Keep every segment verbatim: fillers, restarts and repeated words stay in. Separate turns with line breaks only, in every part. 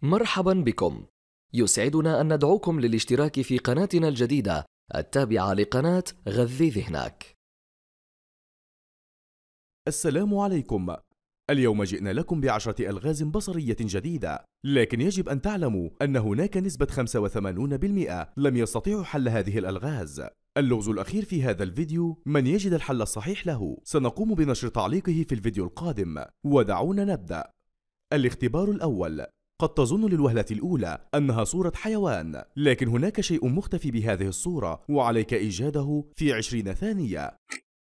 مرحبا بكم. يسعدنا أن ندعوكم للاشتراك في قناتنا الجديدة التابعة لقناة غذي ذهنك.
السلام عليكم. اليوم جئنا لكم بعشرة ألغاز بصرية جديدة، لكن يجب أن تعلموا أن هناك نسبة خمسة وثمانين بالمئة لم يستطيعوا حل هذه الألغاز. اللغز الأخير في هذا الفيديو من يجد الحل الصحيح له سنقوم بنشر تعليقه في الفيديو القادم، ودعونا نبدأ. الاختبار الأول. قد تظن للوهلة الأولى أنها صورة حيوان، لكن هناك شيء مختفي بهذه الصورة وعليك إيجاده في عشرين ثانية.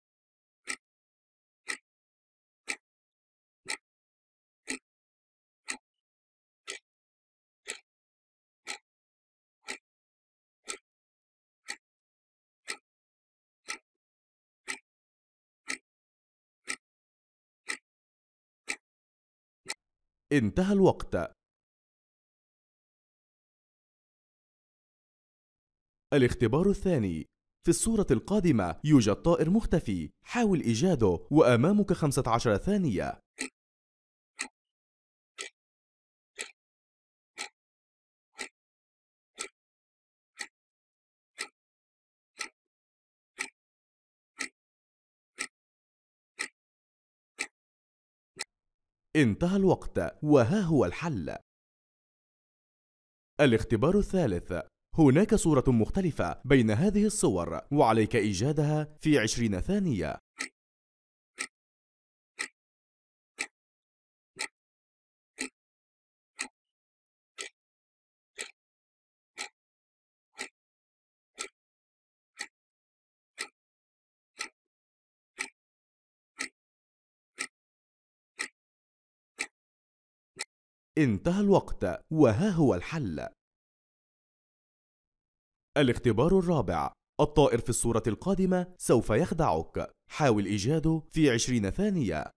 انتهى الوقت. الاختبار الثاني. في الصورة القادمة يوجد طائر مختفي، حاول إيجاده وأمامك خمسة عشر ثانية. انتهى الوقت وها هو الحل. الاختبار الثالث. هناك صورة مختلفة بين هذه الصور وعليك إيجادها في عشرين ثانية. انتهى الوقت وها هو الحل. الاختبار الرابع. الطائر في الصورة القادمة سوف يخدعك، حاول إيجاده في عشرين ثانية.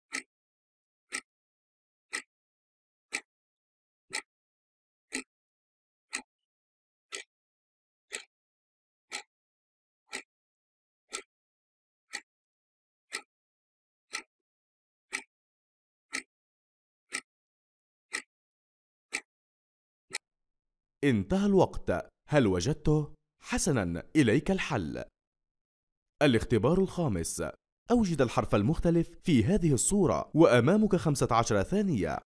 انتهى الوقت. هل وجدته؟ حسناً، إليك الحل. الاختبار الخامس. أوجد الحرف المختلف في هذه الصورة وأمامك خمسة عشر ثانية.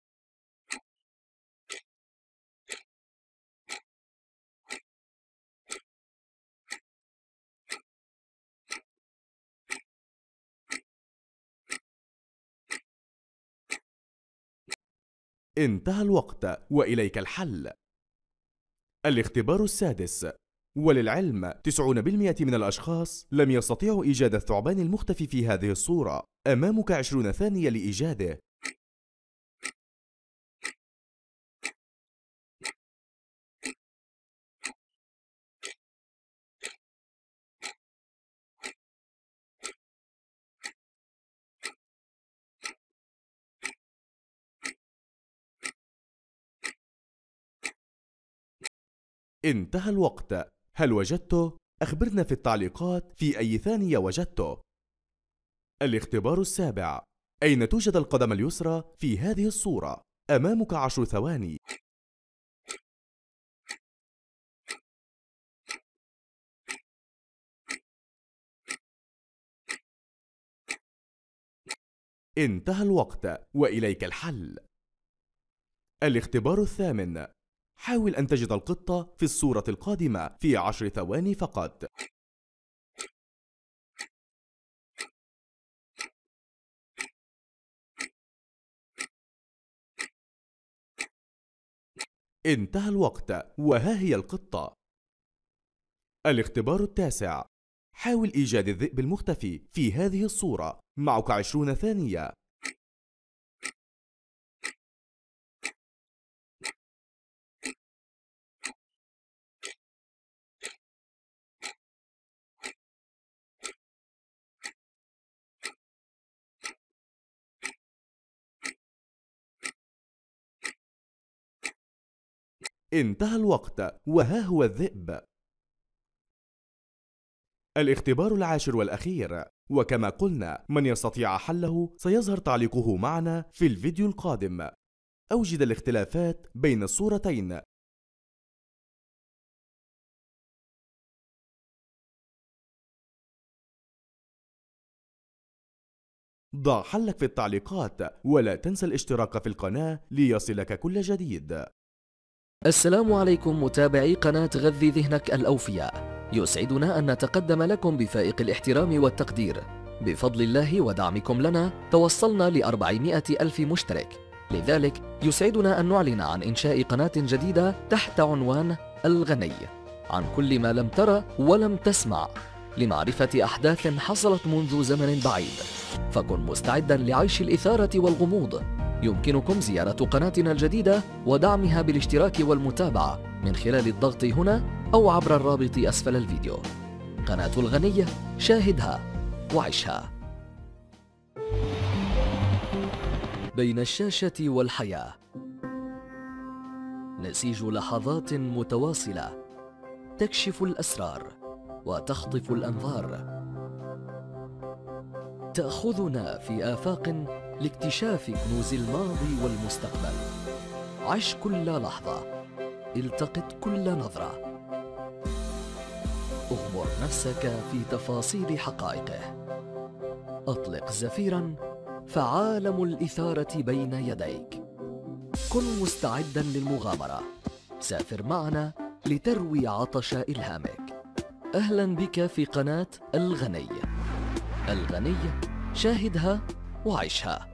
انتهى الوقت وإليك الحل. الاختبار السادس. وللعلم تسعون بالمئة من الأشخاص لم يستطيعوا إيجاد الثعبان المختفي في هذه الصورة. أمامك عشرون ثانية لإيجاده. انتهى الوقت. هل وجدته؟ أخبرنا في التعليقات في أي ثانية وجدته. الاختبار السابع. أين توجد القدم اليسرى في هذه الصورة؟ أمامك عشر ثواني. انتهى الوقت وإليك الحل. الاختبار الثامن. حاول أن تجد القطة في الصورة القادمة في عشر ثواني فقط. انتهى الوقت وها هي القطة. الاختبار التاسع. حاول إيجاد الذئب المختفي في هذه الصورة، معك عشرون ثانية. انتهى الوقت وها هو الذئب. الاختبار العاشر والأخير، وكما قلنا من يستطيع حله سيظهر تعليقه معنا في الفيديو القادم. أوجد الاختلافات بين الصورتين. ضع حلك في التعليقات، ولا تنسى الاشتراك في القناة ليصلك كل جديد.
السلام عليكم متابعي قناة غذي ذهنك الأوفياء، يسعدنا أن نتقدم لكم بفائق الاحترام والتقدير. بفضل الله ودعمكم لنا توصلنا لأربعمائة ألف مشترك، لذلك يسعدنا أن نعلن عن إنشاء قناة جديدة تحت عنوان الغني، عن كل ما لم ترى ولم تسمع، لمعرفة أحداث حصلت منذ زمن بعيد. فكن مستعدا لعيش الإثارة والغموض. يمكنكم زيارة قناتنا الجديدة ودعمها بالاشتراك والمتابعة من خلال الضغط هنا أو عبر الرابط أسفل الفيديو. قناة الغني، شاهدها وعيشها. بين الشاشة والحياة، نسيج لحظات متواصلة تكشف الأسرار وتخطف الأنظار، تأخذنا في آفاق لاكتشاف كنوز الماضي والمستقبل. عش كل لحظة، التقط كل نظرة، اغمر نفسك في تفاصيل حقائقه، أطلق زفيرا فعالم الإثارة بين يديك. كن مستعدا للمغامرة، سافر معنا لتروي عطش إلهامك. أهلا بك في قناة الغني. الغني، شاهدها وعيشها.